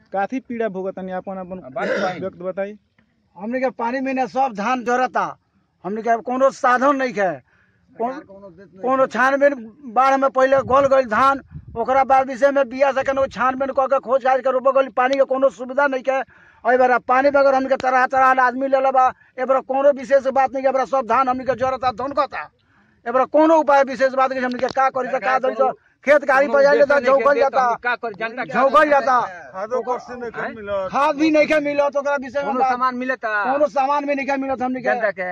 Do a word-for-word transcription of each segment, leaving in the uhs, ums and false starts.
काफी पीड़ा भोगतनी अपन अपन व्यक्त बताई। हमने के पानी में सब धान जरता, हमने के कोनो साधन नहीं है, कोनो छानबीन बाढ़ में पहले गल गई धान, ओकरा बाद विषय में बिया से केनो छानबीन क के खोज खाज के रोप गई, पानी के कोनो सुविधा नहीं है। अई बार पानी बगैर हमके तरह तरह आदमी ले लेबा, ए बार कोनो विशेष बात नहीं है, बार सब धान हमने के जरता धनकता, ए बार कोनो उपाय विशेष बात के हमने के का करी त का दरी त खेत गाड़ी पर जाइए तो झौकल जाता, झौकल जाता, खाद भी नहीं के मिलो तो ओकरा विषय में सामान मिलता, कोनो सामान भी नहीं के मिलत हमने के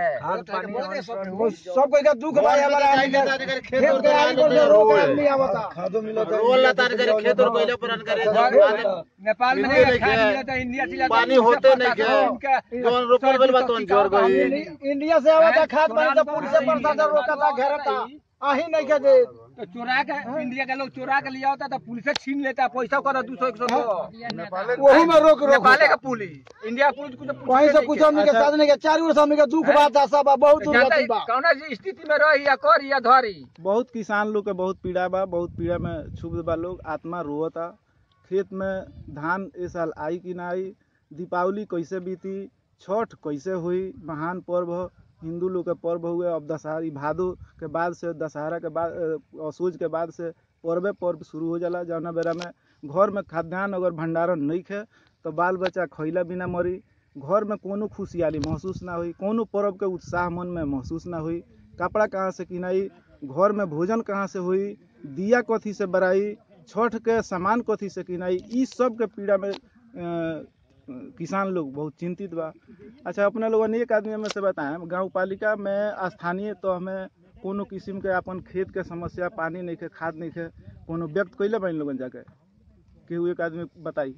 सब कोई का दुख भाई हमारा खेत गाड़ी पर रोक नहीं आवता, खादो मिलत रोल तार करे खेत और कोइला पुरान करे नेपाल में खाद मिलता, इंडिया से पानी होते नहीं के जोन रोपल गइल बा तोन जोर गई, इंडिया से आवता खाद पानी तो पुलिस से प्रशासन रोकता घेरता, आही नहीं के दे तो चोरा के इंडिया के लोग चोरा के लिया होता तो पुलिस छीन लेता, पैसा कर दो सौ एक सौ वही में रोक रोक नेपाले का पुलिस इंडिया पुलिस कुछ वहीं से कुछ हमने के साथ नहीं के चार वर्ष हमने के दुख बात है सब बहुत दुर्गति बा, कौन स्थिति में रही या कर या धरी। बहुत किसान लोग के बहुत पीड़ा बा, बहुत पीड़ा में क्षुब्ध बा लोग, आत्मा रोता। खेत में धान इस साल आई कि ना आई, दीपावली कैसे बीती, छठ कैसे हुई, महान पर्व हिंदू लोग के पर्व हुए। अब दशहरा भादो के बाद से, दशहरा के बाद, असोज के बाद से पर्वे पर्व शुरू हो जाला, जौना बेरा में घर में खाद्यान्न अगर भंडारण नहीं खे तो बाल बच्चा खैला बिना मरी, घर में कोनो खुशहाली महसूस ना हुई, कोनो पर्व के उत्साह मन में महसूस ना हुई। कपड़ा कहाँ से किनाई, घर में भोजन कहाँ से हुई, दिया कथी से बराई, छठ के सामान कथी से किनाई, इस सब के पीड़ा में आ, किसान लोग बहुत चिंतित बा। अच्छा, अपने लोगों ने एक आदमी में से बताएं, गांव पालिका में स्थानीय तो हमें कोनो किस्म के अपन खेत के समस्या, पानी नहीं के, खाद नहीं के, कोनो व्यक्त कैले बन लोगन जाके केहू एक आदमी बताई।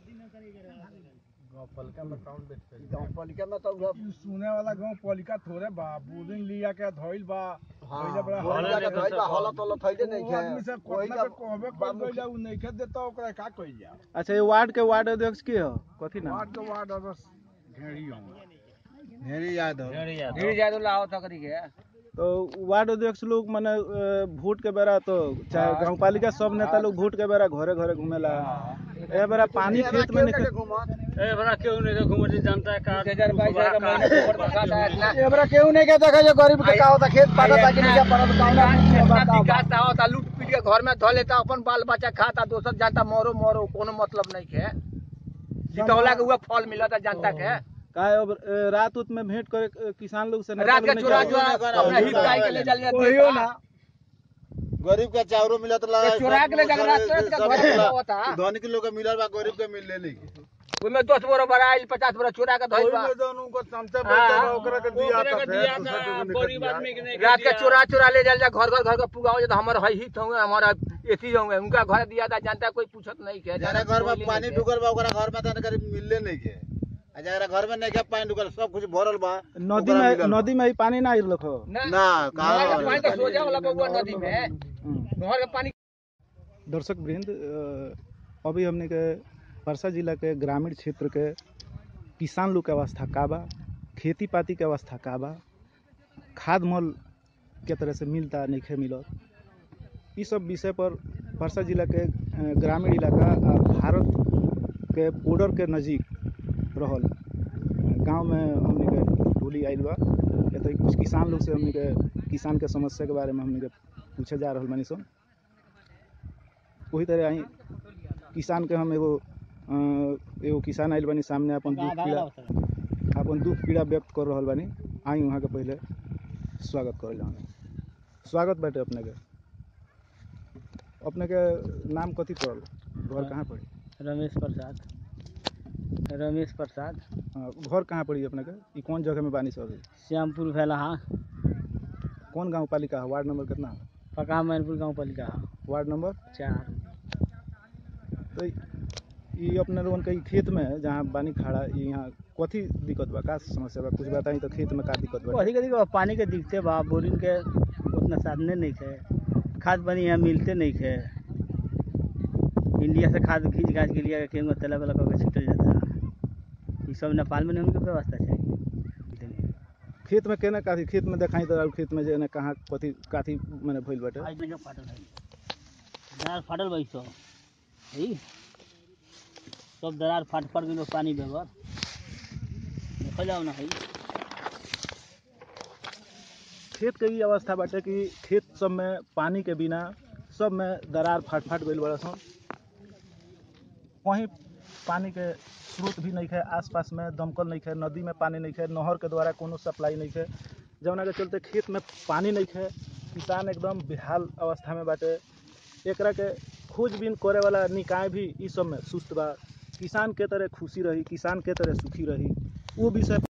गांव पालिका में काउंट देखते हैं, गांव पालिका में तो सुने वाला गांव पालिका थोड़े बा, बोरिंग लिया के धइल बा, पहले बड़ा हल्ला के धइल बा, हल्ला तो थइले नहीं है, आदमी से कोई का कहबे कर गइल उ नहीं के देता, ओकरा का कइल जा। अच्छा, ये वार्ड के वार्ड अध्यक्ष के हो कथी नाम? वार्ड के वार्ड अध्यक्ष घेरी हो, घेरी याद हो, घेरी याद लाओ तकरी के। तो वार्ड अध्यक्ष लोग माने वोट के बेरा तो चाहे गांव पालिका सब नेता लोग वोट के बेरा घरे घरे घूमेला, ए बेरा पानी खेत में नहीं, ए बड़ा क्यों नहीं घूमत जनता का हजार बाईस हजार महीना ऊपर बरसात है, ए बरा केहू नहीं के देखा जो गरीब के का होता, खेत पाटा कि नहीं पड़त काउना विकास होता, लूट पीट के घर में धो लेता, अपन बाल बच्चा खाता, दोसर जनता मरो मरो कोनो मतलब नहीं के, जितौला के हुआ फल मिलता जनता के। का अब रात उत में भेंट करे किसान लोग से, रात के चोरा चोरा अपना हिप काई के ले चल जाते ना, गरीब का चावरो मिलत ला, चोरा के ले जाकर रात के घर में होता, धनी के लोग के मिलल बा, गरीब के मिलले नहीं, ओमे दस बोरा बराइल पचास बोरा चोरा के धइल बा, उनको समझे बैठा ओकरा के दिया था, गरीब आदमी के नहीं, रात के चोरा चोरा ले चल जा, घर घर घर के पुगाओ जे हमर है हित होंगे, हमारा एथी होंगे, उनका घर दिया था, जनता कोई पूछत नहीं के, जरा घर में पानी ढुकल बा, ओकरा घर में तन करीब मिलले नहीं के, जरा घर में नहीं के पानी ढुकल, सब कुछ भरल बा, नदी में, नदी में पानी ना आइल रखो ना, कहां पानी तो सोजा वाला बउआ नदी में, नहर के पानी। दर्शक वृंद, अभी हमने के परसा जिला के ग्रामीण क्षेत्र के किसान लोग के अवस्था का बा, खेती पाती के अवस्था का बा, खाद मल के तरह से मिलता नहीं खे मिलत, इस सब विषय पर परसा जिला के ग्रामीण इलाका भारत के बॉर्डर के नज़दीक रहल गांव में हमने के टोली आइल बा, तो कुछ किसान लोग से हमने के किसान के समस्या के बारे में हमने के पूछे जा रहा बानी सन। वही तरह आई किसान के हम एगो एगो किसान आइल बानी सामने, अपन दुख पीड़ा अपन दुख पीड़ा व्यक्त कर रहा बानी, आई वहाँ के पहले स्वागत कर ला। स्वागत बाटे अपने के, अपने के नाम कथी पड़ल, घर कहाँ पड़ी? रमेश प्रसाद, रमेश प्रसाद। घर कहाँ पड़ी अपने के? ई कौन जगह में बानी सब? श्यामपुर भेलहा। कौन गांव पालिका है? वार्ड नंबर कितना है? पका मैनपुर गांव पालिका है, वार्ड नंबर चार। तो ये अपने लोगन के खेत में जहाँ बानी खड़ा, यहाँ कथी दिक्कत बा, का समस्या बा, कुछ बताई तो खेत में का दिक्कत बा? कथी कथी पानी के दिखते बा, बोरिंग के उतना साधने नहीं थे, खाद पानी यहाँ मिलते नहीं थे, इंडिया से खाद खींच घाँच के लिए केंगो तला वाला करके छिटल जाता, ये सब नेपाल में नहीं उनके व्यवस्था चाहिए। खेत में केना काथी खेत में देखाई तो खेत में जे कहाँ कथी काथी मैंने भइल बाटे? फाटल है, फाटल भाई सब सब दरार फाट फाट गइल पानी बेगर देखल जाओ ना है। खेत के ई अवस्था बाटे कि खेत सब में पानी के बिना सब में दरार फाट फाट गइल बड़ा सन। कहीं पानी के स्रोत भी नहीं है, आसपास में दमकल नहीं है, नदी में पानी नहीं है, नहर के द्वारा कोनो सप्लाई नहीं है, जौना के चलते खेत में पानी नहीं है। किसान एकदम बेहाल अवस्था में बाटे। एकरा के खोजबीन करे वाला निकाय भी इस सब में सुस्त बा। किसान के तरह खुशी रही, किसान के तरह सुखी रही, वो विषय